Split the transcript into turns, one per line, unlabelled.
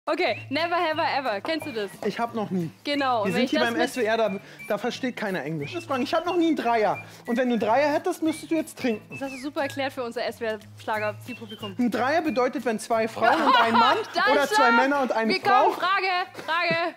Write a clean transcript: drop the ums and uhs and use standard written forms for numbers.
Okay, never have I ever. Kennst du das?
Ich hab noch nie.
Genau.
Wir sind hier beim SWR, da versteht keiner Englisch. Ich hab noch nie einen Dreier. Und wenn du einen Dreier hättest, müsstest du jetzt trinken.
Das hast du super erklärt für unser SWR-Schlager-Zielpublikum.
Ein Dreier bedeutet, wenn zwei Frauen und ein Mann oder zwei Männer und eine Frau.
Frage.